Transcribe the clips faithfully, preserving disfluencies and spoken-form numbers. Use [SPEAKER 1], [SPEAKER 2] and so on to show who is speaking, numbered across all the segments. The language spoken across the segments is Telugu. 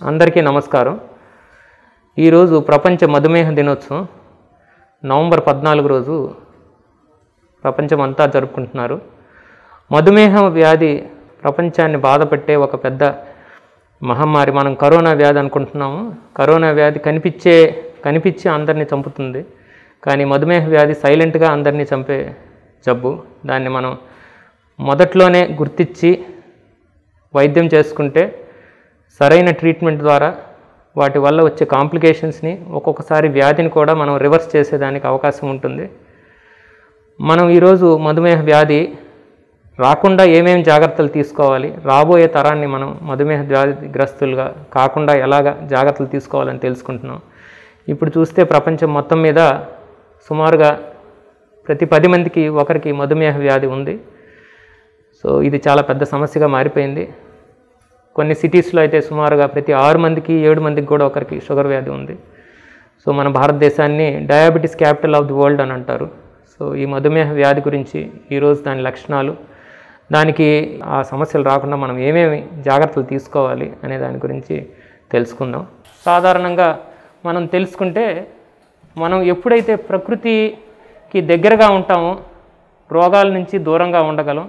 [SPEAKER 1] అందరికీ నమస్కారం. ఈరోజు ప్రపంచ మధుమేహ దినోత్సవం నవంబర్ పద్నాలుగు రోజు ప్రపంచమంతా జరుపుకుంటున్నారు. మధుమేహ వ్యాధి ప్రపంచాన్ని బాధపెట్టే ఒక పెద్ద మహమ్మారి. మనం కరోనా వ్యాధి అనుకుంటున్నాము. కరోనా వ్యాధి కనిపించే కనిపించి అందరినీ చంపుతుంది. కానీ మధుమేహ వ్యాధి సైలెంట్గా అందరినీ చంపే జబ్బు. దాన్ని మనం మొదట్లోనే గుర్తించి వైద్యం చేసుకుంటే సరైన ట్రీట్మెంట్ ద్వారా వాటి వల్ల వచ్చే కాంప్లికేషన్స్ని ఒక్కొక్కసారి వ్యాధిని కూడా మనం రివర్స్ చేసేదానికి అవకాశం ఉంటుంది. మనం ఈరోజు మధుమేహ వ్యాధి రాకుండా ఏమేమి జాగ్రత్తలు తీసుకోవాలి, రాబోయే తరాన్ని మనం మధుమేహ వ్యాధిగ్రస్తులుగా కాకుండా ఎలాగ జాగ్రత్తలు తీసుకోవాలని తెలుసుకుంటున్నాం. ఇప్పుడు చూస్తే ప్రపంచం మొత్తం మీద సుమారుగా ప్రతి పది మందికి ఒకరికి మధుమేహ వ్యాధి ఉంది. సో ఇది చాలా పెద్ద సమస్యగా మారిపోయింది. కొన్ని సిటీస్లో అయితే సుమారుగా ప్రతి ఆరు మందికి ఏడు మందికి కూడా ఒకరికి షుగర్ వ్యాధి ఉంది. సో మన భారతదేశాన్ని diabetes capital of the world అని అంటారు. సో ఈ మధుమేహ వ్యాధి గురించి ఈరోజు దాని లక్షణాలు, దానికి ఆ సమస్యలు రాకుండా మనం ఏమేమి జాగ్రత్తలు తీసుకోవాలి అనే దాని గురించి తెలుసుకుందాం. సాధారణంగా మనం తెలుసుకుంటే మనం ఎప్పుడైతే ప్రకృతికి దగ్గరగా ఉంటామో రోగాల నుంచి దూరంగా ఉండగలం.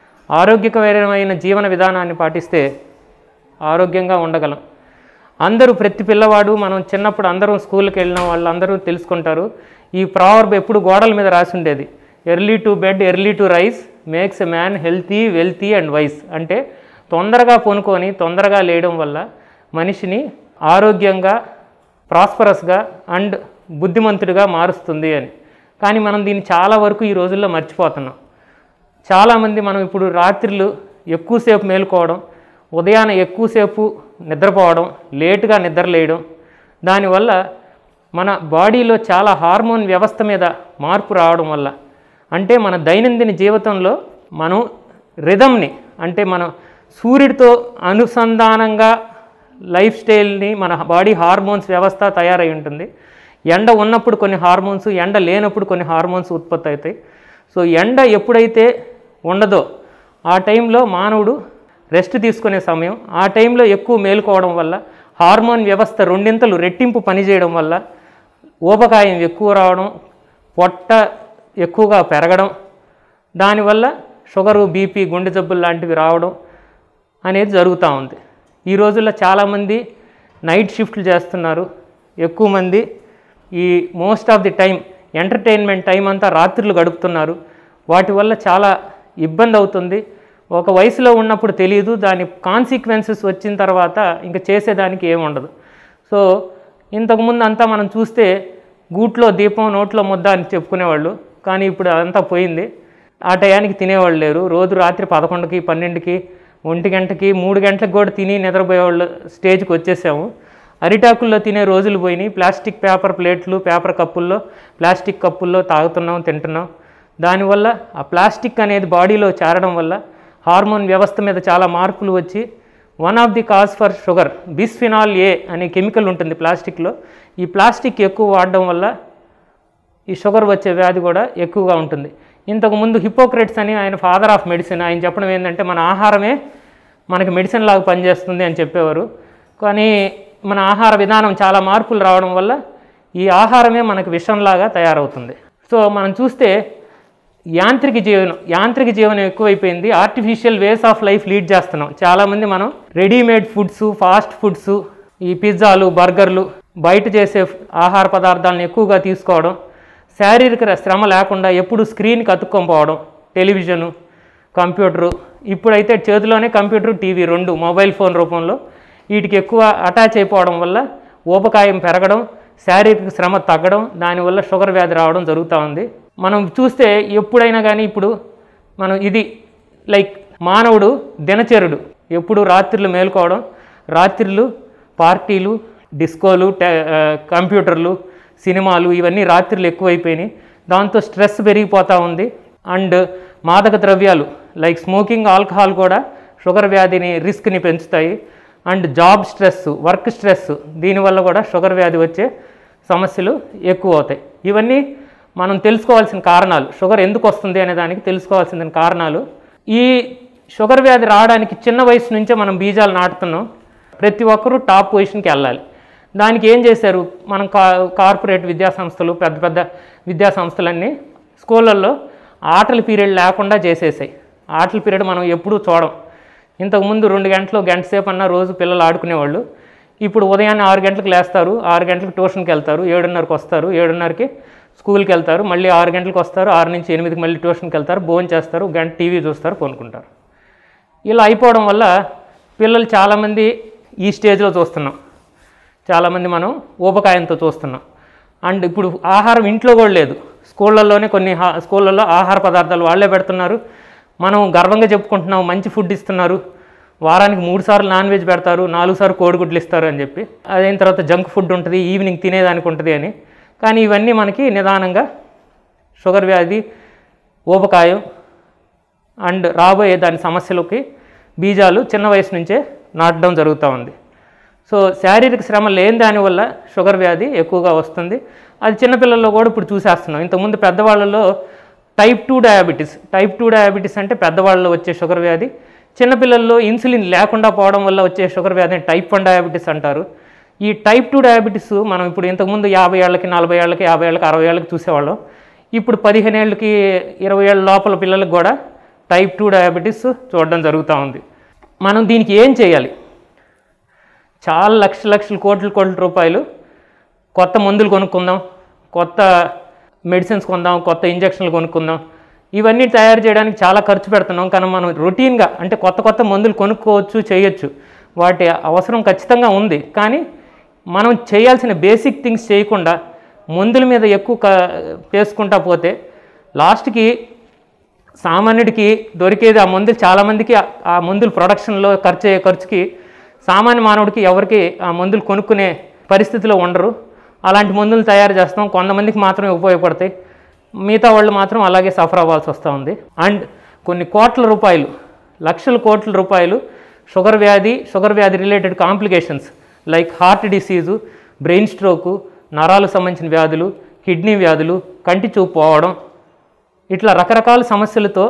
[SPEAKER 1] ఆరోగ్యకరమైన జీవన విధానాన్ని పాటిస్తే ఆరోగ్యంగా ఉండగలం. అందరూ ప్రతి పిల్లవాడు మనం చిన్నప్పుడు అందరూ స్కూల్కి వెళ్ళిన వాళ్ళు అందరూ తెలుసుకుంటారు. ఈ ప్రావర్బ్ ఎప్పుడు గోడల మీద రాసి ఉండేది. Early to bed early to rise makes a man healthy wealthy and wise. అంటే తొందరగా పొనుకొని తొందరగా లేయడం వల్ల మనిషిని ఆరోగ్యంగా, ప్రాస్పరస్గా అండ్ బుద్ధిమంతుడిగా మారుస్తుంది అని. కానీ మనం దీన్ని చాలా వరకు ఈ రోజుల్లో మర్చిపోతున్నాం. చాలామంది మనం ఇప్పుడు రాత్రులు ఎక్కువసేపు మేలుకోవడం, ఉదయాన ఎక్కువసేపు నిద్రపోవడం, లేటుగా నిద్రలేయడం, దానివల్ల మన బాడీలో చాలా హార్మోన్ వ్యవస్థ మీద మార్పు రావడం వల్ల, అంటే మన దైనందిన జీవితంలో మనం రిథమ్ని, అంటే మన సూర్యుడితో అనుసంధానంగా లైఫ్ స్టైల్ని మన బాడీ హార్మోన్స్ వ్యవస్థ తయారై ఉంటుంది. ఎండ ఉన్నప్పుడు కొన్ని హార్మోన్స్, ఎండ లేనప్పుడు కొన్ని హార్మోన్స్ ఉత్పత్తి అవుతాయి. సో ఎండ ఎప్పుడైతే ఉండదో ఆ టైంలో మానవుడు రెస్ట్ తీసుకునే సమయం. ఆ టైంలో ఎక్కువ మేలుకోవడం వల్ల హార్మోన్ వ్యవస్థ రెండింతలు రెట్టింపు పనిచేయడం వల్ల ఊబకాయం ఎక్కువ రావడం, పొట్ట ఎక్కువగా పెరగడం, దానివల్ల షుగరు, బీపీ, గుండె జబ్బులు లాంటివి రావడం అనేది జరుగుతూ ఉంది. ఈ రోజుల్లో చాలామంది నైట్ షిఫ్ట్లు చేస్తున్నారు. ఎక్కువ మంది ఈ most of the time entertainment time అంతా రాత్రులు గడుపుతున్నారు. వాటి వల్ల చాలా ఇబ్బంది అవుతుంది. ఒక వయసులో ఉన్నప్పుడు తెలియదు, దాని కాన్సిక్వెన్సెస్ వచ్చిన తర్వాత ఇంకా చేసేదానికి ఏముండదు. సో ఇంతకుముందు అంతా మనం చూస్తే గూట్లో దీపం నోట్లో ముద్ద అని చెప్పుకునేవాళ్ళు. కానీ ఇప్పుడు అదంతా పోయింది. ఆ టయానికి తినేవాళ్ళు లేరు. రోజు రాత్రి పదకొండుకి, పన్నెండుకి, ఒంటి గంటకి, మూడు గంటలకు కూడా తిని నిద్రపోయేవాళ్ళు స్టేజ్కి వచ్చేసాము. అరిటాకుల్లో తినే రోజులు పోయినాయి. ప్లాస్టిక్ పేపర్ ప్లేట్లు, పేపర్ కప్పుల్లో, ప్లాస్టిక్ కప్పుల్లో తాగుతున్నాం, తింటున్నాం. దానివల్ల ఆ ప్లాస్టిక్ అనేది బాడీలో చేరడం వల్ల హార్మోన్ వ్యవస్థ మీద చాలా మార్పులు వచ్చి one of the cause for sugar bisphenol A అనే కెమికల్ ఉంటుంది ప్లాస్టిక్లో. ఈ ప్లాస్టిక్ ఎక్కువ వాడడం వల్ల ఈ షుగర్ వచ్చే వ్యాధి కూడా ఎక్కువగా ఉంటుంది. ఇంతకుముందు హిపోక్రేట్స్ అని ఆయన ఫాదర్ ఆఫ్ మెడిసిన్, ఆయన చెప్పడం ఏంటంటే మన ఆహారమే మనకి మెడిసిన్ లాగా పనిచేస్తుంది అని చెప్పేవారు. కానీ మన ఆహార విధానం చాలా మార్పులు రావడం వల్ల ఈ ఆహారమే మనకు విషంలాగా తయారవుతుంది. సో మనం చూస్తే యాంత్రిక జీవనం యాంత్రిక జీవనం ఎక్కువైపోయింది. Artificial ways of life lead చేస్తున్నాం. చాలామంది మనం రెడీమేడ్ ఫుడ్స్, ఫాస్ట్ ఫుడ్స్, ఈ పిజ్జాలు, బర్గర్లు, బయట చేసే ఆహార పదార్థాలను ఎక్కువగా తీసుకోవడం, శారీరక శ్రమ లేకుండా ఎప్పుడు స్క్రీన్కి అతుక్కొని పోవడం, టెలివిజను, కంప్యూటరు, ఇప్పుడైతే చేతిలోనే కంప్యూటర్, టీవీ రెండు మొబైల్ ఫోన్ రూపంలో వీటికి ఎక్కువ అటాచ్ అయిపోవడం వల్ల ఊబకాయం పెరగడం, శారీరక శ్రమ తగ్గడం, దానివల్ల షుగర్ వ్యాధి రావడం జరుగుతూ ఉంది. మనం చూస్తే ఎప్పుడైనా కానీ ఇప్పుడు మనం ఇది లైక్ మానవుడు దినచర్యుడు ఎప్పుడు రాత్రులు మేలుకోవడం, రాత్రులు పార్టీలు, డిస్కోలు, కంప్యూటర్లు, సినిమాలు, ఇవన్నీ రాత్రులు ఎక్కువైపోయినాయి. దాంతో స్ట్రెస్ పెరిగిపోతూ ఉంది. అండ్ మాదక ద్రవ్యాలు లైక్ స్మోకింగ్, ఆల్కహాల్ కూడా షుగర్ వ్యాధిని రిస్క్ని పెంచుతాయి. And job stress, work stress, దీనివల్ల కూడా షుగర్ వ్యాధి వచ్చే సమస్యలు ఎక్కువ అవుతాయి. ఇవన్నీ మనం తెలుసుకోవాల్సిన కారణాలు. షుగర్ ఎందుకు వస్తుంది అనే దానికి తెలుసుకోవాల్సిన కారణాలు. ఈ షుగర్ వ్యాధి రావడానికి చిన్న వయసు నుంచే మనం బీజాలు నాటుతున్నాం. ప్రతి ఒక్కరూ టాప్ పొజిషన్కి వెళ్ళాలి. దానికి ఏం చేశారు, మనం కా కార్పొరేట్ విద్యాసంస్థలు, పెద్ద పెద్ద విద్యాసంస్థలన్నీ స్కూళ్ళల్లో ఆటల పీరియడ్ లేకుండా చేసేసాయి. ఆటల పీరియడ్ మనం ఎప్పుడూ చూడం. ఇంతకుముందు రెండు గంటలు గంట సేపు అన్న రోజు పిల్లలు ఆడుకునేవాళ్ళు. ఇప్పుడు ఉదయాన్నే ఆరు గంటలకు లేస్తారు, ఆరు గంటలకు ట్యూషన్కి వెళ్తారు, ఏడున్నరకు వస్తారు, ఏడున్నరకి స్కూల్కి వెళ్తారు, మళ్ళీ ఆరు గంటలకు వస్తారు, ఆరు నుంచి ఎనిమిదికి మళ్ళీ ట్యూషన్కి వెళ్తారు, భోజనం చేస్తారు, గంట టీవీ చూస్తారు, కొనుక్కుంటారు. ఇలా అయిపోవడం వల్ల పిల్లలు చాలామంది ఈ స్టేజ్లో చూస్తున్నాం, చాలామంది మనం ఊబకాయంతో చూస్తున్నాం. అండ్ ఇప్పుడు ఆహారం ఇంట్లో కూడా లేదు, స్కూళ్ళల్లోనే కొన్ని స్కూళ్ళల్లో ఆహార పదార్థాలు వాళ్ళే పెడుతున్నారు. మనం గర్వంగా చెప్పుకుంటున్నాం మంచి ఫుడ్ ఇస్తున్నారు, వారానికి మూడు సార్లు నాన్ వెజ్ పెడతారు, నాలుగు సార్లు కోడిగుడ్లు ఇస్తారు అని చెప్పి. అదైన తర్వాత జంక్ ఫుడ్ ఉంటుంది, ఈవినింగ్ తినేదానికి ఉంటుంది అని. కానీ ఇవన్నీ మనకి నిదానంగా షుగర్ వ్యాధి, ఊబకాయం అండ్ రాబోయే దాని సమస్యలకి బీజాలు చిన్న వయసు నుంచే నాటడం జరుగుతూ ఉంది. సో శారీరక శ్రమ లేని దానివల్ల షుగర్ వ్యాధి ఎక్కువగా వస్తుంది. అది చిన్నపిల్లల్లో కూడా ఇప్పుడు చూసేస్తున్నాం. ఇంతకుముందు పెద్దవాళ్ళలో type two diabetes type two diabetes అంటే పెద్దవాళ్ళలో వచ్చే షుగర్ వ్యాధి, చిన్నపిల్లల్లో ఇన్సులిన్ లేకుండా పోవడం వల్ల వచ్చే షుగర్ వ్యాధిని టైప్ వన్ డయాబెటీస్ అంటారు. ఈ టైప్ టూ డయాబెటీస్ మనం ఇప్పుడు ఇంతకుముందు యాభై ఏళ్ళకి, నలభై ఏళ్ళకి, యాభై ఏళ్ళకి, అరవై ఏళ్ళకి చూసేవాళ్ళం. ఇప్పుడు పదిహేను ఏళ్ళకి, ఇరవై ఏళ్ళ లోపల పిల్లలకు కూడా టైప్ టూ డయాబెటీస్ చూడడం జరుగుతూ ఉంది. మనం దీనికి ఏం చేయాలి? చాలా లక్షల లక్షల కోట్ల కోట్ల రూపాయలు కొత్త మందులు కొనుక్కుందాం, కొత్త మెడిసిన్స్ కొందాం, కొత్త ఇంజక్షన్లు కొనుక్కుందాం, ఇవన్నీ తయారు చేయడానికి చాలా ఖర్చు పెడుతున్నాం. కానీ మనం రొటీన్గా అంటే కొత్త కొత్త మందులు కొనుక్కోవచ్చు, చేయొచ్చు, వాటి అవసరం ఖచ్చితంగా ఉంది. కానీ మనం చేయాల్సిన బేసిక్ థింగ్స్ చేయకుండా మందుల మీద ఎక్కువ క చేసుకుంటా పోతే లాస్ట్కి సామాన్యుడికి దొరికేది ఆ మందులు, చాలామందికి ఆ మందుల ప్రొడక్షన్లో ఖర్చు అయ్యే ఖర్చుకి సామాన్య మానవుడికి ఎవరికి ఆ మందులు కొనుక్కునే పరిస్థితిలో ఉండరు. అలాంటి మందులు తయారు చేస్తాం, కొంతమందికి మాత్రమే ఉపయోగపడతాయి, మిగతా వాళ్ళు మాత్రం అలాగే సఫర్ అవ్వాల్సి వస్తూ ఉంది. అండ్ కొన్ని కోట్ల రూపాయలు, లక్షల కోట్ల రూపాయలు షుగర్ వ్యాధి, షుగర్ వ్యాధి related complications like heart disease, brain stroke, నరాలకు సంబంధించిన వ్యాధులు, కిడ్నీ వ్యాధులు, కంటి చూపు పోవడం, ఇట్లా రకరకాల సమస్యలతో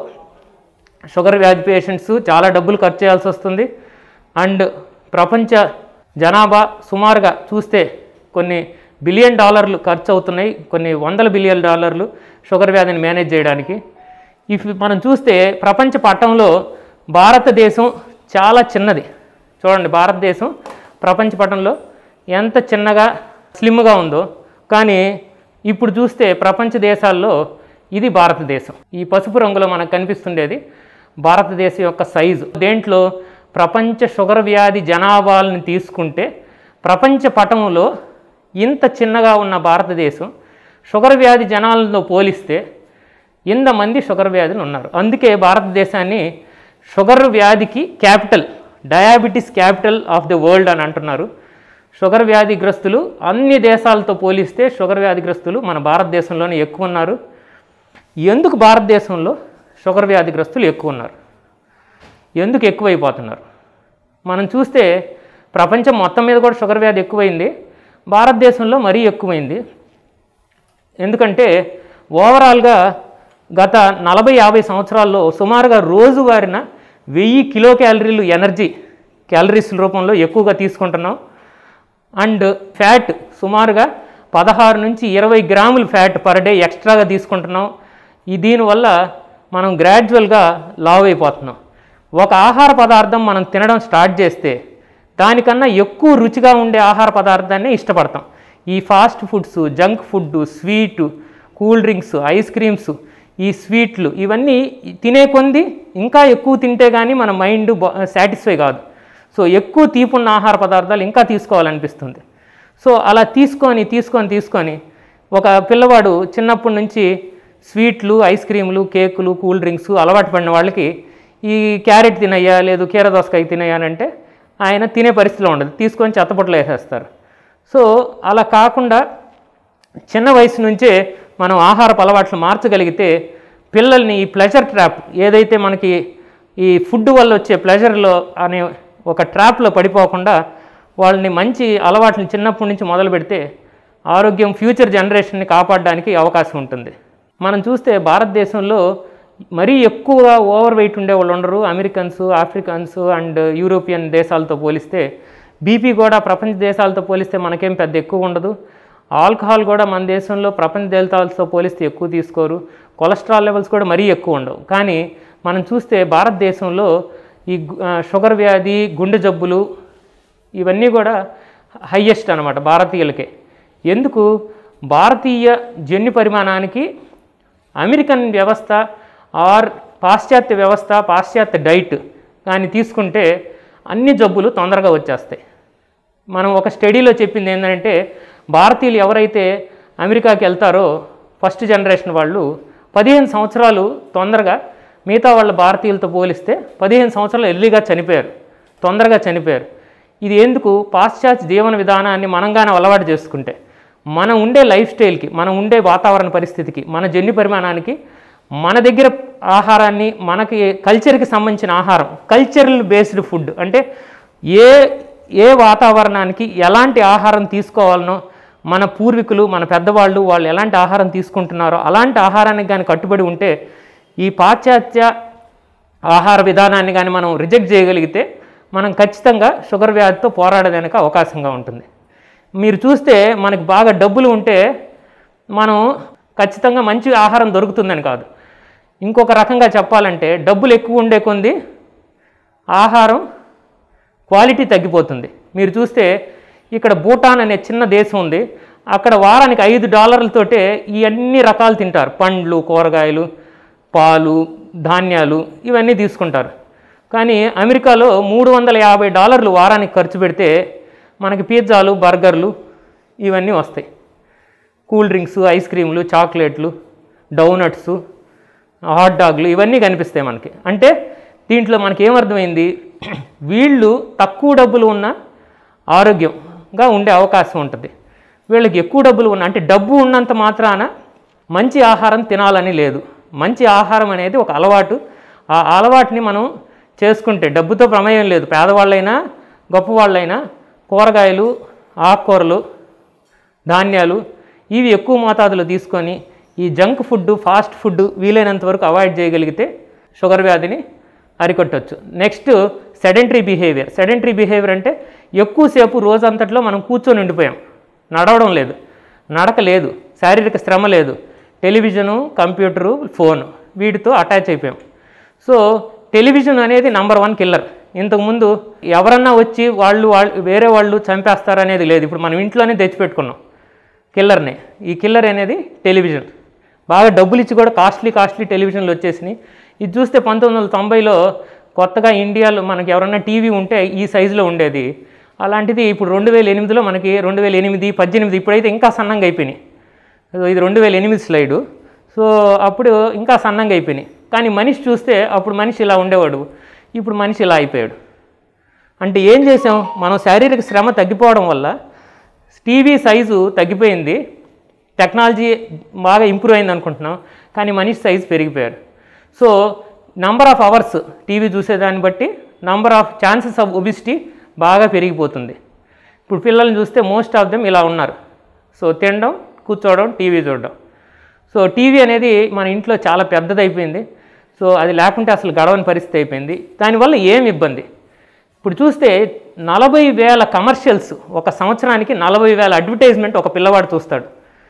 [SPEAKER 1] షుగర్ వ్యాధి పేషెంట్స్ చాలా డబ్బులు ఖర్చు చేయాల్సి వస్తుంది. అండ్ ప్రపంచ జనాభా సుమారుగా చూస్తే కొన్ని బిలియన్ డాలర్లు ఖర్చు అవుతున్నాయి, కొన్ని వందల బిలియన్ డాలర్లు షుగర్ వ్యాధిని మేనేజ్ చేయడానికి. ఇఫ్ మనం చూస్తే ప్రపంచ పటంలో భారతదేశం చాలా చిన్నది. చూడండి, భారతదేశం ప్రపంచ పటంలో ఎంత చిన్నగా స్లిమ్గా ఉందో. కానీ ఇప్పుడు చూస్తే ప్రపంచ దేశాల్లో ఇది భారతదేశం. ఈ పసుపు రంగులో మనకు కనిపిస్తుండేది భారతదేశం యొక్క సైజు. దేంట్లో ప్రపంచ షుగర్ వ్యాధి జనాభాలను తీసుకుంటే ప్రపంచ పటంలో ఇంత చిన్నగా ఉన్న భారతదేశం షుగర్ వ్యాధి జనాలతో పోలిస్తే ఇంతమంది షుగర్ వ్యాధులు ఉన్నారు. అందుకే భారతదేశాన్ని షుగర్ వ్యాధికి capital, diabetes capital of the world అని అంటున్నారు. షుగర్ వ్యాధిగ్రస్తులు అన్ని దేశాలతో పోలిస్తే షుగర్ వ్యాధిగ్రస్తులు మన భారతదేశంలోనే ఎక్కువ ఉన్నారు. ఎందుకు భారతదేశంలో షుగర్ వ్యాధిగ్రస్తులు ఎక్కువ ఉన్నారు, ఎందుకు ఎక్కువైపోతున్నారు? మనం చూస్తే ప్రపంచం మొత్తం మీద కూడా షుగర్ వ్యాధి ఎక్కువైంది, భారతదేశంలో మరీ ఎక్కువైంది. ఎందుకంటే ఓవరాల్గా గత నలభై యాభై సంవత్సరాల్లో సుమారుగా రోజువారిన వెయ్యి కిలో క్యాలరీలు ఎనర్జీ క్యాలరీస్ రూపంలో ఎక్కువగా తీసుకుంటున్నాం. అండ్ ఫ్యాట్ సుమారుగా పదహారు నుంచి ఇరవై గ్రాములు ఫ్యాట్ పర్ డే ఎక్స్ట్రాగా తీసుకుంటున్నాం. ఈ దీనివల్ల మనం గ్రాడ్యువల్గా లావ్ అయిపోతున్నాం. ఒక ఆహార పదార్థం మనం తినడం స్టార్ట్ చేస్తే దానికన్నా ఎక్కువ రుచిగా ఉండే ఆహార పదార్థాన్ని ఇష్టపడతాం. ఈ fast foods, junk food, sweet, cool drinks, ice creams, ఈ స్వీట్లు ఇవన్నీ తినే కొంది ఇంకా ఎక్కువ తింటే కానీ మన మైండ్ సాటిస్ఫై కాదు. సో ఎక్కువ తీపున్న ఆహార పదార్థాలు ఇంకా తీసుకోవాలనిపిస్తుంది. సో అలా తీసుకొని తీసుకొని తీసుకొని ఒక పిల్లవాడు చిన్నప్పటి నుంచి స్వీట్లు, ఐస్ క్రీములు, కేకులు, కూల్ డ్రింక్స్ అలవాటు పడిన వాళ్ళకి ఈ క్యారెట్ తినయ్యా, లేదు కీర దోసకాయ తినయ్యా అని అంటే ఆయన తినే పరిస్థితిలో ఉండదు, తీసుకొని చెత్తపొట్టలో వేసేస్తారు. సో అలా కాకుండా చిన్న వయసు నుంచే మనం ఆహారపు అలవాట్లు మార్చగలిగితే పిల్లల్ని ఈ ప్లెజర్ ట్రాప్, ఏదైతే మనకి ఈ ఫుడ్ వల్ల వచ్చే ప్లెజర్లో అనే ఒక ట్రాప్లో పడిపోకుండా వాళ్ళని మంచి అలవాట్లను చిన్నప్పటి నుంచి మొదలు పెడితే ఆరోగ్యం ఫ్యూచర్ జనరేషన్ని కాపాడడానికి అవకాశం ఉంటుంది. మనం చూస్తే భారతదేశంలో మరీ ఎక్కువగా ఓవర్ వెయిట్ ఉండే వాళ్ళు ఉండరు. అమెరికన్స్, ఆఫ్రికన్స్ అండ్ యూరోపియన్ దేశాలతో పోలిస్తే బీపీ కూడా ప్రపంచ దేశాలతో పోలిస్తే మనకేం పెద్ద ఎక్కువ ఉండదు. ఆల్కహాల్ కూడా మన దేశంలో ప్రపంచ దేశాలతో పోలిస్తే ఎక్కువ తీసుకోరు. కొలెస్ట్రాల్ లెవెల్స్ కూడా మరీ ఎక్కువ ఉండవు. కానీ మనం చూస్తే భారతదేశంలో ఈ షుగర్ వ్యాధి, గుండె జబ్బులు ఇవన్నీ కూడా హయ్యెస్ట్ అనమాట భారతీయులకే. ఎందుకు? భారతీయ జన్యు పరిమాణానికి అమెరికన్ వ్యవస్థ ఆర్ పాశ్చాత్య వ్యవస్థ, పాశ్చాత్య డైట్ కానీ తీసుకుంటే అన్ని జబ్బులు తొందరగా వచ్చేస్తాయి. మనం ఒక స్టడీలో చెప్పింది ఏంటంటే భారతీయులు ఎవరైతే అమెరికాకి వెళ్తారో ఫస్ట్ జనరేషన్ వాళ్ళు పదిహేను సంవత్సరాలు తొందరగా మిగతా వాళ్ళ భారతీయులతో పోలిస్తే పదిహేను సంవత్సరాలు ఎర్లీగా చనిపోయారు, తొందరగా చనిపోయారు. ఇది ఎందుకు? పాశ్చాత్య జీవన విధానాన్ని మనంగానే అలవాటు చేసుకుంటే మనం ఉండే లైఫ్ స్టైల్కి, మనం ఉండే వాతావరణ పరిస్థితికి, మన జన్యు పరిమాణానికి, మన దగ్గర ఆహారాన్ని, మనకి కల్చర్కి సంబంధించిన ఆహారం, కల్చరల్ బేస్డ్ ఫుడ్ అంటే ఏ ఏ వాతావరణానికి ఎలాంటి ఆహారం తీసుకోవాలనో మన పూర్వీకులు, మన పెద్దవాళ్ళు వాళ్ళు ఎలాంటి ఆహారం తీసుకుంటున్నారో అలాంటి ఆహారానికి కానీ కట్టుబడి ఉంటే ఈ పాశ్చాత్య ఆహార విధానాన్ని కానీ మనం రిజెక్ట్ చేయగలిగితే మనం ఖచ్చితంగా షుగర్ వ్యాధితో పోరాడడానికి అవకాశంగా ఉంటుంది. మీరు చూస్తే మనకి బాగా డబ్బులు ఉంటే మనం ఖచ్చితంగా మంచి ఆహారం దొరుకుతుందని కాదు. ఇంకొక రకంగా చెప్పాలంటే డబ్బులు ఎక్కువ ఉండే కొంది ఆహారం క్వాలిటీ తగ్గిపోతుంది. మీరు చూస్తే ఇక్కడ భూటాన్ అనే చిన్న దేశం ఉంది. అక్కడ వారానికి ఐదు డాలర్లతోటే ఈ అన్ని రకాలు తింటారు. పండ్లు, కూరగాయలు, పాలు, ధాన్యాలు ఇవన్నీ తీసుకుంటారు. కానీ అమెరికాలో మూడు వందల యాభై డాలర్లు వారానికి ఖర్చు పెడితే మనకి పిజ్జాలు, బర్గర్లు ఇవన్నీ వస్తాయి. కూల్ డ్రింక్స్, ఐస్ క్రీములు, చాక్లెట్లు, డోనట్స్, హాట్ డాగ్లు ఇవన్నీ కనిపిస్తాయి మనకి. అంటే దీంట్లో మనకి ఏమర్థమైంది? వీళ్ళు తక్కువ డబ్బులు ఉన్న ఆరోగ్యంగా ఉండే అవకాశం ఉంటుంది. వీళ్ళకి ఎక్కువ డబ్బులు ఉన్న, అంటే డబ్బు ఉన్నంత మాత్రాన మంచి ఆహారం తినాలని లేదు. మంచి ఆహారం అనేది ఒక అలవాటు. ఆ అలవాటుని మనం చేసుకుంటే డబ్బుతో ప్రమేయం లేదు. పేదవాళ్ళైనా గొప్పవాళ్ళైనా కూరగాయలు, ఆకుకూరలు, ధాన్యాలు ఇవి ఎక్కువ మోతాదులో తీసుకొని ఈ జంక్ ఫుడ్, ఫాస్ట్ ఫుడ్ వీలైనంత వరకు అవాయిడ్ చేయగలిగితే షుగర్ వ్యాధిని అరికొట్టవచ్చు. Next sedentary behaviour. Sedentary behaviour అంటే ఎక్కువసేపు రోజంతట్లో మనం కూర్చొని ఉండిపోయాం, నడవడం లేదు, నడక లేదు, శారీరక శ్రమ లేదు, టెలివిజను, కంప్యూటరు, ఫోను వీటితో అటాచ్ అయిపోయాం. సో టెలివిజన్ అనేది నంబర్ వన్ కిల్లర్. ఇంతకుముందు ఎవరన్నా వచ్చి వాళ్ళు వాళ్ళు వేరే వాళ్ళు చంపేస్తారనేది లేదు. ఇప్పుడు మనం ఇంట్లోనే తెచ్చిపెట్టుకున్నాం కిల్లర్ని. ఈ కిల్లర్ అనేది టెలివిజన్. బాగా డబ్బులు ఇచ్చి కూడా కాస్ట్లీ కాస్ట్లీ టెలివిజన్లు వచ్చేసినాయి. ఇది చూస్తే పంతొమ్మిది వందల తొంభైలో కొత్తగా ఇండియాలో మనకి ఎవరన్నా టీవీ ఉంటే ఈ సైజులో ఉండేది. అలాంటిది ఇప్పుడు రెండు వేల ఎనిమిదిలో మనకి రెండు వేల ఎనిమిది పద్దెనిమిది ఇప్పుడైతే ఇంకా సన్నంగా అయిపోయినాయి. ఇది రెండు వేల ఎనిమిది స్లైడు. సో అప్పుడు ఇంకా సన్నంగా అయిపోయినాయి. కానీ మనిషి చూస్తే అప్పుడు మనిషి ఇలా ఉండేవాడు, ఇప్పుడు మనిషి ఇలా అయిపోయాడు. అంటే ఏం చేసాం? మనం శారీరక శ్రమ తగ్గిపోవడం వల్ల టీవీ సైజు తగ్గిపోయింది, టెక్నాలజీ బాగా ఇంప్రూవ్ అయింది అనుకుంటున్నాం, కానీ మనిషి సైజు పెరిగిపోయాడు. So number of hours TV చూసేదాన్ని బట్టి number of chances of obesity బాగా పెరిగిపోతుంది. ఇప్పుడు పిల్లల్ని చూస్తే మోస్ట్ ఆఫ్ దెమ్ ఇలా ఉన్నారు. సో తినడం, కూర్చోవడం, టీవీ చూడడం. సో టీవీ అనేది మన ఇంట్లో చాలా పెద్దదైపోయింది. సో అది లేకుంటే అసలు గడవని పరిస్థితి అయిపోయింది. దానివల్ల ఏం ఇబ్బంది? ఇప్పుడు చూస్తే నలభై వేల కమర్షియల్స్ ఒక సంవత్సరానికి, నలభై వేల అడ్వర్టైజ్మెంట్ ఒక పిల్లవాడు చూస్తాడు.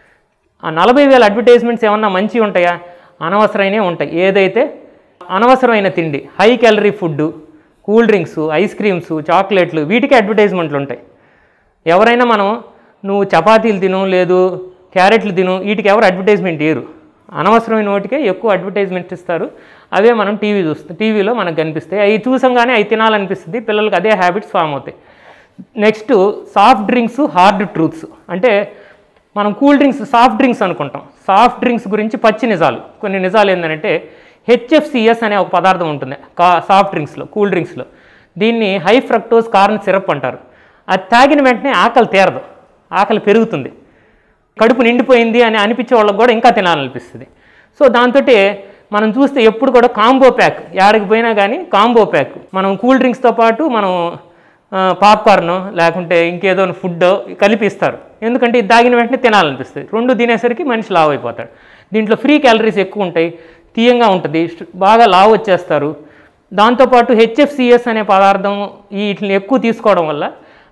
[SPEAKER 1] ఆ నలభై వేల అడ్వర్టైజ్మెంట్స్ ఏమన్నా మంచివి ఉంటాయా? అనవసరమైనవి ఉంటాయి. ఏదైతే అనవసరమైన తిండి, high calorie food, cool drinks, ice creams, చాక్లెట్లు వీటికి అడ్వర్టైజ్మెంట్లు ఉంటాయి. ఎవరైనా మనం నువ్వు చపాతీలు తిను, లేదు క్యారెట్లు తిను, వీటికి ఎవరు అడ్వర్టైజ్మెంట్ ఇయ్యరు. అనవసరమైన వాటికే ఎక్కువ అడ్వర్టైజ్మెంట్ ఇస్తారు. అవే మనం టీవీ చూస్తాం, టీవీలో మనకు కనిపిస్తాయి. అవి చూసంగానే అవి తినాలనిపిస్తుంది, పిల్లలకి అదే హ్యాబిట్స్ ఫామ్ అవుతాయి. Next soft drinks, hard truths. అంటే మనం కూల్ డ్రింక్స్ సాఫ్ట్ డ్రింక్స్ అనుకుంటాం. సాఫ్ట్ డ్రింక్స్ గురించి పచ్చి నిజాలు. కొన్ని నిజాలు ఏంటంటే హెచ్ఎఫ్సిఎస్ అనే ఒక పదార్థం ఉంటుంది కా సాఫ్ట్ డ్రింక్స్లో, కూల్ డ్రింక్స్లో. దీన్ని హై ఫ్రక్టోజ్ కార్న్ సిరప్ అంటారు. అది తాగిన వెంటనే ఆకలి తీరదు, ఆకలి పెరుగుతుంది, కడుపు నిండిపోయింది అని అనిపించే వాళ్ళకి కూడా ఇంకా తినాలనిపిస్తుంది. సో దాంతో మనం చూస్తే ఎప్పుడు కూడా కాంబో ప్యాక్, ఏడకి పోయినా కానీ కాంబో ప్యాక్, మనం కూల్ డ్రింక్స్తో పాటు మనం పాప్కార్న్ లేకుంటే ఇంకేదో ఫుడ్ కలిపిస్తారు. ఎందుకంటే ఇది తాగిన వెంటనే తినాలనిపిస్తుంది. రెండు తినేసరికి మనిషి లావు అయిపోతాడు. దీంట్లో ఫ్రీ క్యాలరీస్ ఎక్కువ ఉంటాయి, తీయంగా ఉంటుంది, బాగా లావు వచ్చేస్తారు. దాంతోపాటు హెచ్ఎఫ్సిఎస్ అనే పదార్థం వీటిని ఎక్కువ తీసుకోవడం వల్ల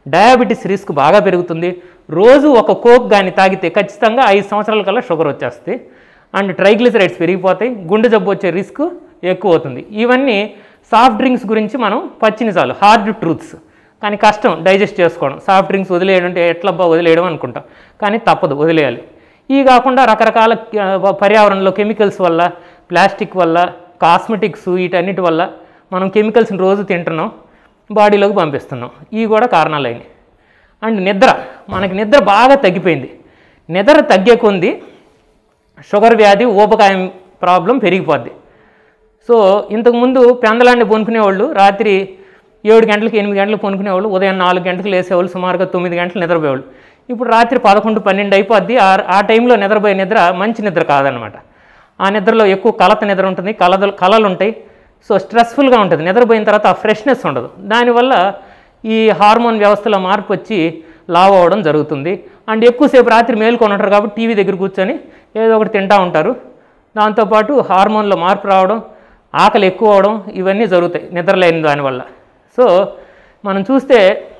[SPEAKER 1] డయాబెటీస్ రిస్క్ బాగా పెరుగుతుంది. రోజు ఒక కోక్ కానీ తాగితే ఖచ్చితంగా ఐదు సంవత్సరాల కల్లా షుగర్ వచ్చేస్తుంది. అండ్ ట్రైగ్లిసరైడ్స్ పెరిగిపోతాయి, గుండె జబ్బు వచ్చే రిస్క్ ఎక్కువ అవుతుంది. ఇవన్నీ సాఫ్ట్ డ్రింక్స్ గురించి మనం పచ్చినిజాలు, హార్డ్ ట్రూత్స్. కానీ కష్టం డైజెస్ట్ చేసుకోవడం. సాఫ్ట్ డ్రింక్స్ వదిలేయడం అంటే ఎట్లబ్బా వదిలేయడం అనుకుంటాం, కానీ తప్పదు, వదిలేయాలి. ఇవి కాకుండా రకరకాల పర్యావరణంలో కెమికల్స్ వల్ల, ప్లాస్టిక్ వల్ల, కాస్మెటిక్స్, వీటన్నిటి వల్ల మనం కెమికల్స్ని రోజు తింటున్నాం, బాడీలోకి పంపిస్తున్నాం. ఇవి కూడా కారణాలు అయినాయి. అండ్ నిద్ర, మనకి నిద్ర బాగా తగ్గిపోయింది. నిద్ర తగ్గే కొంది షుగర్ వ్యాధి, ఊబకాయం ప్రాబ్లం పెరిగిపోద్ది. సో ఇంతకుముందు పెందలాన్ని పొనుకునేవాళ్ళు రాత్రి ఏడు గంటలకు ఎనిమిది గంటలకు పొనుకునేవాళ్ళు, ఉదయం నాలుగు గంటలకు లేసేవాళ్ళు, సుమారుగా తొమ్మిది గంటలు నిద్రపోయేవాళ్ళు. ఇప్పుడు రాత్రి పదకొండు పన్నెండు అయిపోద్ది. ఆ టైంలో నిద్రపోయే నిద్ర మంచి నిద్ర కాదనమాట. ఆ నిద్రలో ఎక్కువ కలత నిద్ర ఉంటుంది, కలదలు కలలు ఉంటాయి. సో స్ట్రెస్ఫుల్గా ఉంటుంది. నిద్రపోయిన తర్వాత ఆ ఫ్రెష్నెస్ ఉండదు. దానివల్ల ఈ హార్మోన్ వ్యవస్థలో మార్పు వచ్చి లావ్ అవ్వడం జరుగుతుంది. అండ్ ఎక్కువసేపు రాత్రి మేలుకొని ఉంటారు కాబట్టి టీవీ దగ్గర కూర్చొని ఏదో ఒకటి తింటూ ఉంటారు. దాంతోపాటు హార్మోన్లో మార్పు రావడం, ఆకలి ఎక్కువ అవడం, ఇవన్నీ జరుగుతాయి నిద్రలేని దానివల్ల. సో మనం చూస్తే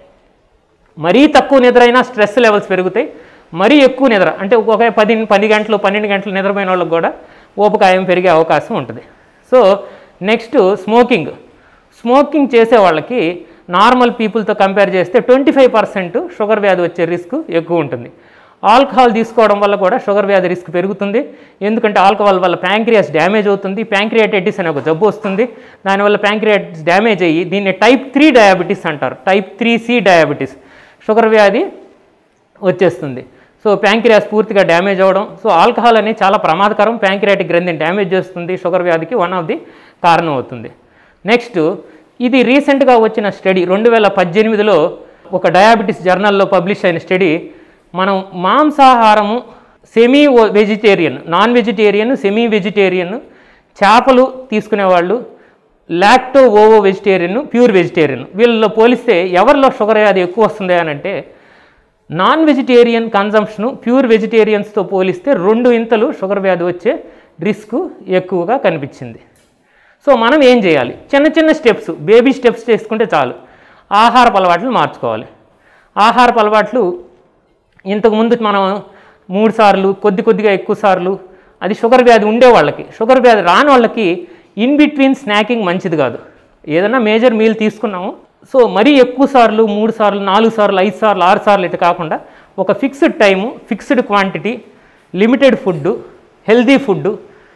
[SPEAKER 1] మరీ తక్కువ నిద్ర అయినా స్ట్రెస్ లెవెల్స్ పెరుగుతాయి. మరీ ఎక్కువ నిద్ర అంటే ఒక పది పది గంటలు పన్నెండు గంటలు నిద్రపోయిన వాళ్ళకి కూడా ఊబకాయం పెరిగే అవకాశం ఉంటుంది. So next smoking. స్మోకింగ్ చేసే వాళ్ళకి నార్మల్ పీపుల్తో కంపేర్ చేస్తే ట్వంటీ ఫైవ్ పర్సెంట్ షుగర్ వ్యాధి వచ్చే రిస్క్ ఎక్కువ ఉంటుంది. ఆల్కహాల్ తీసుకోవడం వల్ల కూడా షుగర్ వ్యాధి రిస్క్ పెరుగుతుంది. ఎందుకంటే ఆల్కహాల్ వల్ల ప్యాంక్రియాస్ డ్యామేజ్ అవుతుంది. ప్యాంక్రియాటైటిస్ అనే ఒక జబ్బు వస్తుంది. దానివల్ల ప్యాంక్రియాటిస్ డ్యామేజ్ అయ్యి దీన్ని టైప్ త్రీ డయాబెటీస్ అంటారు. Type three C diabetes, sugar వ్యాధి వచ్చేస్తుంది. సో ప్యాంక్రియాస్ పూర్తిగా డ్యామేజ్ అవ్వడం. సో ఆల్కహాల్ అనేది చాలా ప్రమాదకరం, ప్యాంక్రియాటిక్ గ్రంథిని డ్యామేజ్ చేస్తుంది, షుగర్ వ్యాధికి వన్ ఆఫ్ ది కారణం అవుతుంది. నెక్స్ట్, ఇది రీసెంట్గా వచ్చిన స్టడీ రెండు వేల పద్దెనిమిదిలో ఒక డయాబెటీస్ జర్నల్లో పబ్లిష్ అయిన స్టడీ. మనం మాంసాహారము, semi vegetarian, non vegetarian, semi vegetarian, చేపలు తీసుకునేవాళ్ళు, lacto ovo vegetarian, pure vegetarian, వీళ్ళలో పోలిస్తే ఎవరిలో షుగర్ వ్యాధి ఎక్కువ వస్తుంది అని అంటే నాన్ వెజిటేరియన్ కన్జంప్షను ప్యూర్ వెజిటేరియన్స్తో పోలిస్తే రెండు ఇంతలు షుగర్ వ్యాధి వచ్చే రిస్క్ ఎక్కువగా కనిపించింది. సో మనం ఏం చేయాలి? చిన్న చిన్న స్టెప్స్, బేబీ స్టెప్స్ చేసుకుంటే చాలు. ఆహారపు అలవాట్లు మార్చుకోవాలి. ఆహారపు అలవాట్లు ఇంతకుముందు మనం మూడు సార్లు కొద్ది కొద్దిగా ఎక్కువ సార్లు, అది షుగర్ వ్యాధి ఉండే వాళ్ళకి. షుగర్ వ్యాధి రాని వాళ్ళకి ఇన్ బిట్వీన్ స్నాకింగ్ మంచిది కాదు. ఏదైనా మేజర్ మీల్ తీసుకున్నాము, సో మరీ ఎక్కువ సార్లు మూడు సార్లు నాలుగు సార్లు ఐదు సార్లు ఆరు సార్లు ఇటు కాకుండా ఒక fixed time, fixed quantity, limited food, healthy food,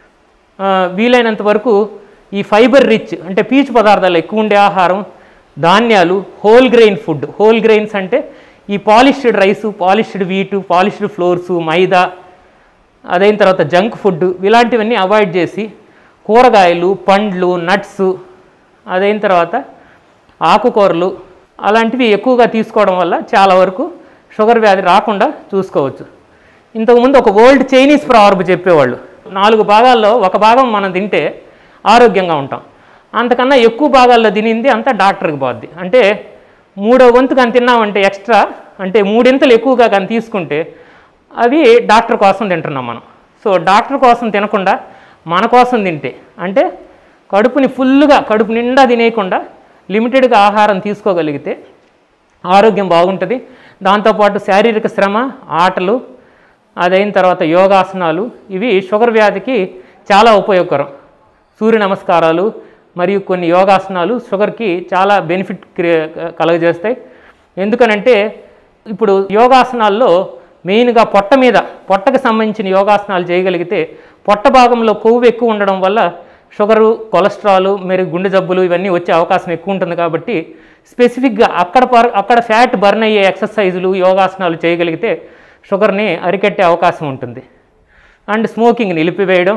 [SPEAKER 1] వీలైనంత వరకు ఈ ఫైబర్ రిచ్ అంటే పీచు పదార్థాలు ఎక్కువ ఉండే ఆహారం, ధాన్యాలు, whole grain food. Whole grains అంటే ఈ polished rice, polished wheat, polished flours, మైదా, అదైన తర్వాత జంక్ ఫుడ్, ఇలాంటివన్నీ అవాయిడ్ చేసి కూరగాయలు, పండ్లు, నట్స్, అదైన తర్వాత ఆకుకూరలు, అలాంటివి ఎక్కువగా తీసుకోవడం వల్ల చాలా వరకు షుగర్ వ్యాధి రాకుండా చూసుకోవచ్చు. ఇంతకుముందు ఒక ఓల్డ్ చైనీస్ ప్రావర్బ్ చెప్పేవాళ్ళు, నాలుగు భాగాల్లో ఒక భాగం మనం తింటే ఆరోగ్యంగా ఉంటాం, అంతకన్నా ఎక్కువ భాగాల్లో తినింది అంతా డాక్టర్కి పోద్ది. అంటే మూడో వంతు కానీ తిన్నామంటే ఎక్స్ట్రా, అంటే మూడింతలు ఎక్కువగా కానీ తీసుకుంటే అవి డాక్టర్ కోసం తింటున్నాం మనం. సో డాక్టర్ కోసం తినకుండా మన కోసం తింటే, అంటే కడుపుని ఫుల్గా కడుపు నిండా తినేయకుండా లిమిటెడ్గా ఆహారం తీసుకోగలిగితే ఆరోగ్యం బాగుంటుంది. దాంతోపాటు శారీరక శ్రమ, ఆటలు, అదైన తర్వాత యోగాసనాలు, ఇవి షుగర్ వ్యాధికి చాలా ఉపయోగకరం. సూర్య నమస్కారాలు మరియు కొన్ని యోగాసనాలు షుగర్కి చాలా బెనిఫిట్ కలుగజేస్తాయి. ఎందుకనంటే ఇప్పుడు యోగాసనాల్లో మెయిన్గా పొట్ట మీద, పొట్టకు సంబంధించిన యోగాసనాలు చేయగలిగితే పొట్ట భాగంలో కొవ్వు ఎక్కువ ఉండడం వల్ల షుగరు, కొలెస్ట్రాల్, మరి గుండె జబ్బులు ఇవన్నీ వచ్చే అవకాశం ఎక్కువ ఉంటుంది. కాబట్టి స్పెసిఫిక్గా అక్కడ అక్కడ ఫ్యాట్ బర్న్ అయ్యే ఎక్సర్సైజులు, యోగాసనాలు చేయగలిగితే షుగర్ని అరికట్టే అవకాశం ఉంటుంది. అండ్ స్మోకింగ్ని నిలిపివేయడం,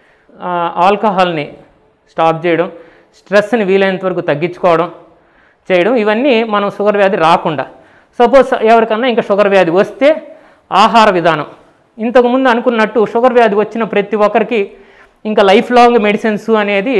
[SPEAKER 1] ఆల్కహాల్ని స్టాప్ చేయడం, స్ట్రెస్ని వీలైనంత వరకు తగ్గించుకోవడం చేయడం, ఇవన్నీ మనం షుగర్ వ్యాధి రాకుండా. సపోజ్ ఎవరికన్నా ఇంకా షుగర్ వ్యాధి వస్తే ఆహార విధానం, ఇంతకుముందు అనుకున్నట్టు షుగర్ వ్యాధి వచ్చిన ప్రతి ఒక్కరికి ఇంకా లైఫ్ లాంగ్ మెడిసిన్స్ అనేది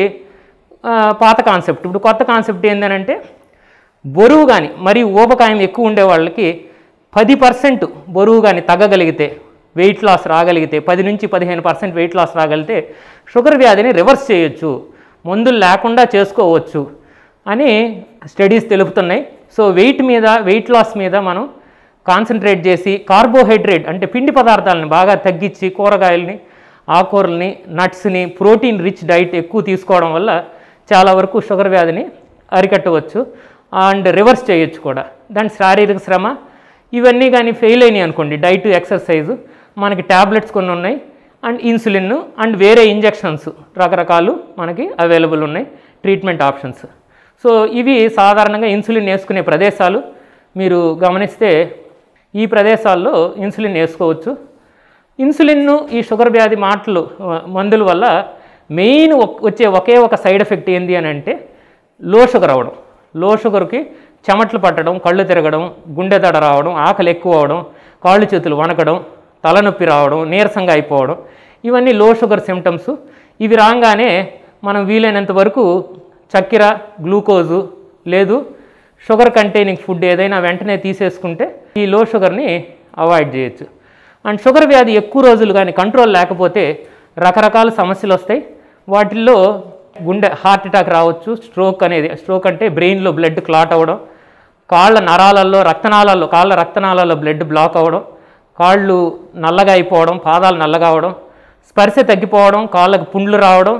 [SPEAKER 1] పాత కాన్సెప్ట్. ఇప్పుడు కొత్త కాన్సెప్ట్ ఏంటంటే బరువు కానీ మరి ఊబకాయం ఎక్కువ ఉండే వాళ్ళకి పది పర్సెంట్ బరువు కానీ తగ్గగలిగితే, వెయిట్ లాస్ రాగలిగితే, పది నుంచి పదిహేను పర్సెంట్ వెయిట్ లాస్ రాగలిగితే షుగర్ వ్యాధిని రివర్స్ చేయొచ్చు, మందులు లేకుండా చేసుకోవచ్చు అని స్టడీస్ తెలుపుతున్నాయి. సో వెయిట్ మీద వెయిట్ లాస్ మీద మనం కాన్సన్ట్రేట్ చేసి కార్బోహైడ్రేట్ అంటే పిండి పదార్థాలను బాగా తగ్గించి కూరగాయలని ఆకుకూరల్ని నట్స్ని ప్రోటీన్ రిచ్ డైట్ ఎక్కువ తీసుకోవడం వల్ల చాలా వరకు షుగర్ వ్యాధిని అరికట్టవచ్చు అండ్ రివర్స్ చేయొచ్చు కూడా. దాని శారీరక శ్రమ ఇవన్నీ కానీ ఫెయిల్ అయినాయి అనుకోండి, డైట్ ఎక్సర్సైజు, మనకి ట్యాబ్లెట్స్ కొన్ని ఉన్నాయి అండ్ ఇన్సులిన్ అండ్ వేరే ఇంజెక్షన్స్ రకరకాలు మనకి అవైలబుల్ ఉన్నాయి ట్రీట్మెంట్ ఆప్షన్స్. సో ఇవి సాధారణంగా ఇన్సులిన్ వేసుకునే ప్రదేశాలు మీరు గమనిస్తే ఈ ప్రదేశాల్లో ఇన్సులిన్ వేసుకోవచ్చు. ఇన్సులిన్ ఈ షుగర్ వ్యాధి మాటలు మందుల వల్ల మెయిన్ వచ్చే ఒకే ఒక సైడ్ ఎఫెక్ట్ ఏంటి అని అంటే లో షుగర్ అవ్వడం. లో షుగర్కి చెమట్లు పట్టడం, కళ్ళు తిరగడం, గుండె దడ రావడం, ఆకలి ఎక్కువ అవడం, కాళ్ళు చేతులు వణకడం, తలనొప్పి రావడం, నీరసంగా అయిపోవడం, ఇవన్నీ లో షుగర్ సిమ్టమ్స్. ఇవి రాగానే మనం వీలైనంత వరకు చక్కెర, గ్లూకోజు లేదు షుగర్ కంటైనింగ్ ఫుడ్ ఏదైనా వెంటనే తీసేసుకుంటే ఈ లో షుగర్ని అవాయిడ్ చేయొచ్చు. అండ్ షుగర్ వ్యాధి ఎక్కువ రోజులు కానీ కంట్రోల్ లేకపోతే రకరకాల సమస్యలు వస్తాయి. వాటిల్లో గుండె హార్ట్ అటాక్ రావచ్చు, స్ట్రోక్ అనేది, స్ట్రోక్ అంటే బ్రెయిన్లో బ్లడ్ క్లాట్ అవ్వడం, కాళ్ళ నరాలలో రక్తనాళాల్లో కాళ్ళ రక్తనాళాల్లో బ్లడ్ బ్లాక్ అవ్వడం, కాళ్ళు నల్లగా అయిపోవడం, పాదాలు నల్లగా అవడం, స్పర్శ తగ్గిపోవడం, కాళ్ళకు పుండ్లు రావడం,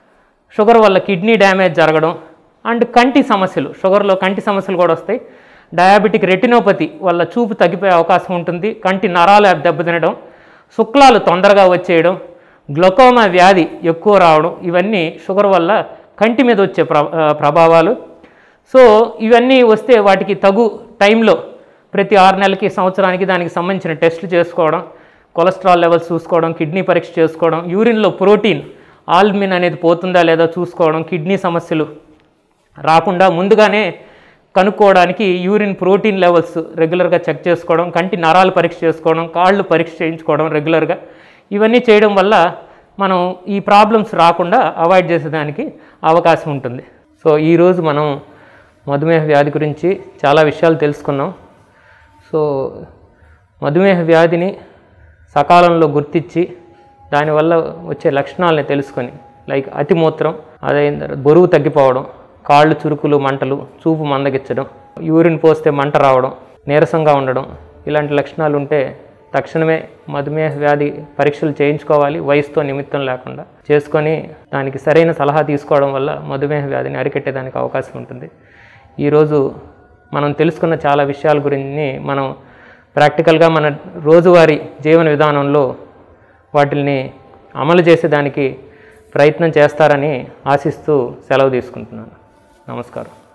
[SPEAKER 1] షుగర్ వల్ల కిడ్నీ డ్యామేజ్ జరగడం అండ్ కంటి సమస్యలు, షుగర్లో కంటి సమస్యలు కూడా వస్తాయి. డయాబెటిక్ రెటినోపతి వల్ల చూపు తగ్గిపోయే అవకాశం ఉంటుంది, కంటి నరాలు దెబ్బతినడం, శుక్లాలు తొందరగా వచ్చేయడం, గ్లకోమా వ్యాధి ఎక్కువ రావడం, ఇవన్నీ షుగర్ వల్ల కంటి మీద వచ్చే ప్ర ప్రభావాలు. సో ఇవన్నీ వస్తే వాటికి తగు టైంలో ప్రతి ఆరు నెలలకి సంవత్సరానికి దానికి సంబంధించిన టెస్టులు చేసుకోవడం, కొలెస్ట్రాల్ లెవెల్స్ చూసుకోవడం, కిడ్నీ పరీక్ష చేసుకోవడం, యూరిన్లో ప్రోటీన్ ఆల్బమిన్ అనేది పోతుందా లేదా చూసుకోవడం, కిడ్నీ సమస్యలు రాకుండా ముందుగానే కనుక్కోవడానికి యూరిన్ ప్రోటీన్ లెవెల్స్ రెగ్యులర్గా చెక్ చేసుకోవడం, కంటి నరాలు పరీక్ష చేసుకోవడం, కాళ్ళు పరీక్ష చేయించుకోవడం రెగ్యులర్గా. ఇవన్నీ చేయడం వల్ల మనం ఈ ప్రాబ్లమ్స్ రాకుండా అవాయిడ్ చేసేదానికి అవకాశం ఉంటుంది. సో ఈరోజు మనం మధుమేహ వ్యాధి గురించి చాలా విషయాలు తెలుసుకున్నాం. సో మధుమేహ వ్యాధిని సకాలంలో గుర్తించి దానివల్ల వచ్చే లక్షణాలని తెలుసుకొని, లైక్ అతిమూత్రం, అదైన తర్వాత బరువు తగ్గిపోవడం, కాళ్ళు చురుకులు మంటలు, చూపు మందగించడం, యూరిన్ పోస్తే మంట రావడం, నీరసంగా ఉండడం, ఇలాంటి లక్షణాలు ఉంటే తక్షణమే మధుమేహ వ్యాధి పరీక్షలు చేయించుకోవాలి, వయసుతో నిమిత్తం లేకుండా చేసుకొని దానికి సరైన సలహా తీసుకోవడం వల్ల మధుమేహ వ్యాధిని అరికట్టేదానికి అవకాశం ఉంటుంది. ఈరోజు మనం తెలుసుకున్న చాలా విషయాల గురించి మనం ప్రాక్టికల్గా మన రోజువారీ జీవన విధానంలో వాటిని అమలు చేసేదానికి ప్రయత్నం చేస్తారని ఆశిస్తూ సెలవు తీసుకుంటున్నాను. నమస్కారం.